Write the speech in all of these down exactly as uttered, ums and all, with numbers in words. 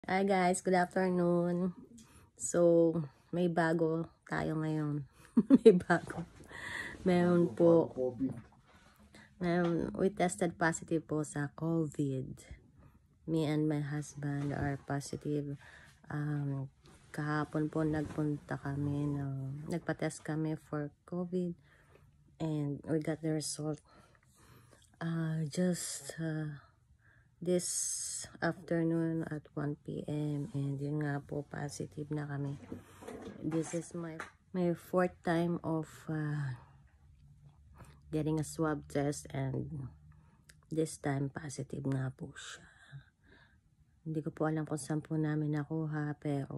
Hi guys, good afternoon. So, may bago tayo ngayon. May bago. Meron po, meron, we tested positive po sa COVID. Me and my husband are positive. Um, kahapon po nagpunta kami, no, nagpa-test kami for COVID and we got the result. Uh, just uh, this afternoon at one p m and yun nga po, positive na kami. This is my my fourth time of uh, getting a swab test and this time positive nga po siya. Hindi ko po alam kung saan po namin nakuha, pero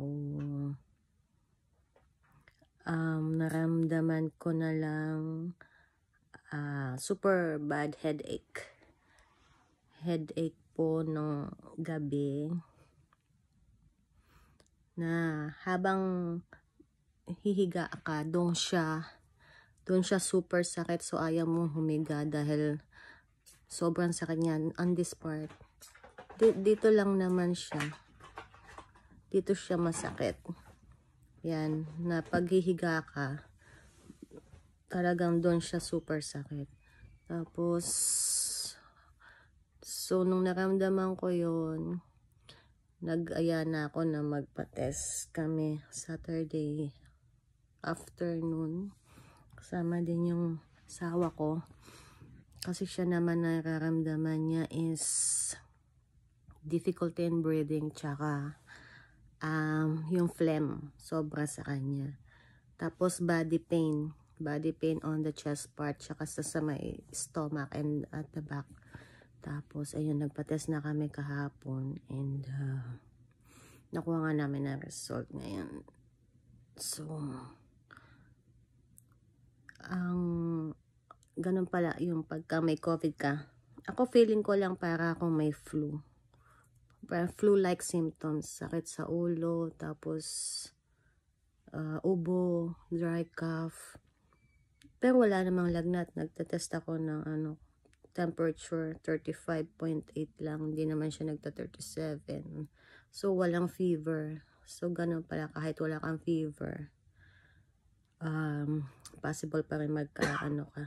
um, naramdaman ko na lang uh, super bad headache. Headache po nung gabi na habang hihiga ka, doon siya doon siya super sakit, so ayaw mong humiga dahil sobrang sakit niya on this part. Dito lang naman siya, dito siya masakit. Yan, na paghihiga ka, talagang doon siya super sakit. Tapos, so nung naramdaman ko yon, nag-aya na ako na magpa-test kami Saturday afternoon. Kasama din yung asawa ko. Kasi siya naman nararamdaman niya is difficulty in breathing, tsaka um, yung phlegm, sobra sa kanya. Tapos body pain, body pain on the chest part, tsaka sa, sa may stomach and at the back. Tapos ayun, nagpa-test na kami kahapon and uh, nakuha nga namin na result ngayon. So, ang ganun pala yung pagka may COVID ka. Ako feeling ko lang para akong may flu. Flu-like symptoms, sakit sa ulo, tapos uh, ubo, dry cough. Pero wala namang lagnat. Nagtatest ako ng ano, temperature thirty-five point eight lang. Hindi naman siya nagta-thirty-seven. So walang fever. So ganun pala, kahit wala kang fever, um, possible pa rin magka ano ka,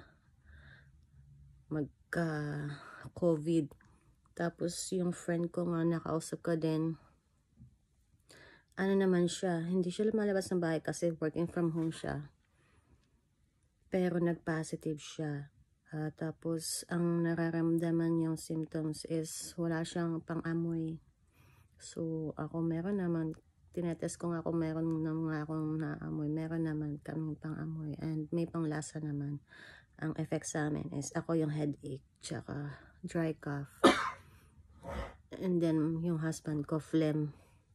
magka COVID. Tapos yung friend ko nga, nakausap ko din, ano naman siya, hindi siya lumalabas ng bahay kasi working from home siya, pero nag-positive siya. Uh, tapos ang nararamdaman yung symptoms is wala siyang pang-amoy. So ako meron naman, tinetest ko nga kung meron naman akong naamoy, meron naman kaming pang-amoy and may panglasa naman. Ang effect sa amin is ako yung headache, tsaka dry cough. And then yung husband ko, phlegm.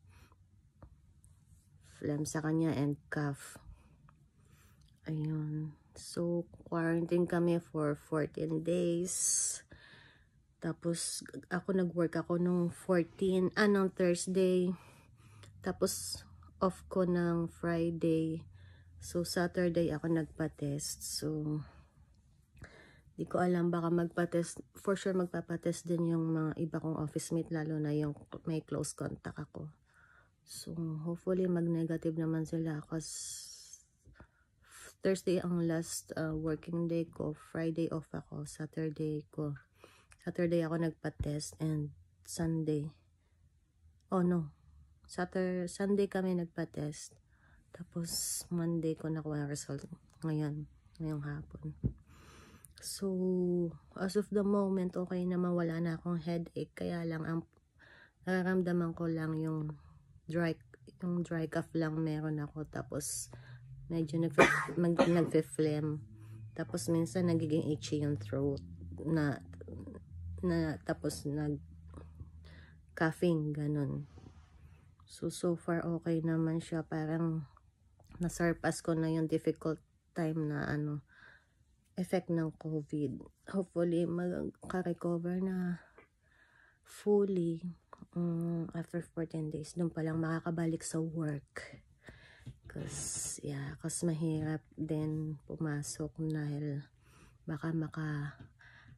Phlegm sa kanya and cough. Ayun. So, quarantine kami for fourteen days. Tapos, ako nag-work ako nung fourteen, ah, nung Thursday. Tapos, off ko ng Friday. So, Saturday ako nagpa-test. So, di ko alam, baka magpa-test. For sure, magpapatest din yung mga iba kong office mate, lalo na yung may close contact ako. So, hopefully, mag-negative naman sila. Kasi Thursday ang last uh, working day ko. Friday off ako. Saturday ko. Saturday ako nagpa-test and Sunday. Oh no. Saturday, Sunday kami nagpa-test. Tapos Monday ko nakuha ang result. Ngayon. Ngayong hapon. So, as of the moment, okay naman. Wala na akong headache. Kaya lang, ang nararamdaman ko lang yung dry, yung dry cough lang meron ako. Tapos, medyo nagfe-phlegm. Tapos, minsan nagiging itchy yung throat. Na, na tapos, nag-coughing, ganun. So, so far, okay naman siya. Parang, nasurpass ko na yung difficult time na, ano, effect ng COVID. Hopefully, magka-recover na fully um, after fourteen days. Doon palang makakabalik sa work. Cause, yeah, cause mahirap din pumasok dahil baka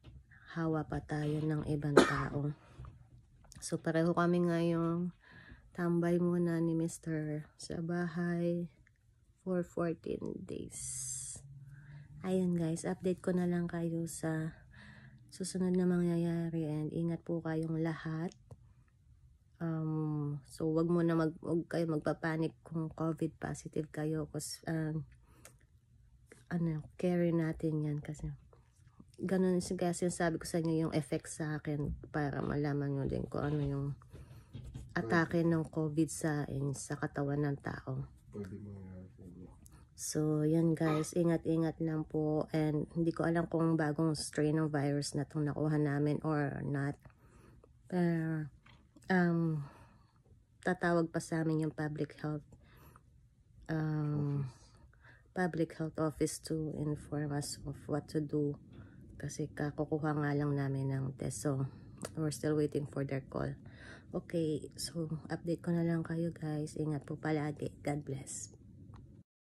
makahawa pa tayo ng ibang tao. So, pareho kami ngayong tambay muna ni Mister sa bahay for fourteen days. Ayun guys, update ko na lang kayo sa susunod na mangyayari, and ingat po kayong lahat. Um, so wag mo na mag wag kayo magpapanik kung COVID positive kayo, kasi um, ano, carry natin yan, kasi ganun kasi sabi ko sa inyo yung effect sa akin, para malaman nyo din kung ano yung atake ng COVID sa sa katawan ng tao. So, yan guys, ingat-ingat lang po, and hindi ko alam kung bagong strain ng virus na itong nakuha namin or not. Pero, um, tatawag pa sa amin yung public health, um, public health office to inform us of what to do. Kasi kakukuha nga lang namin ng test, so we're still waiting for their call. Okay, so update ko na lang kayo guys. Ingat po palagi. God bless.